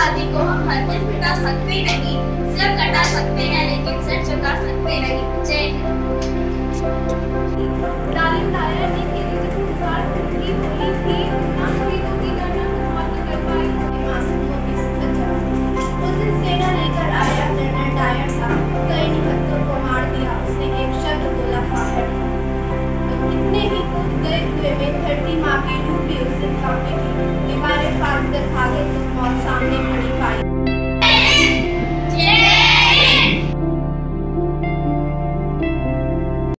आतंकवादी को हम हरगिज मिटा सकते नहीं, सिर्फ कटा सकते हैं लेकिन सिर झुका सकते नहीं। जय हिंद। जालिम लाया ने खेली जिसके की होली थी, ना शहीदों की गणना समाप्त कर पाई। मासूमों की सच्चा उस दिन सेना लेकर आया जनरल डायर था, कई निहत्तों को मार दिया उसने, एक शब्द बोला फायर। कितने ही कूद गए कुएं में, धरती माँ की डूबी उस दिन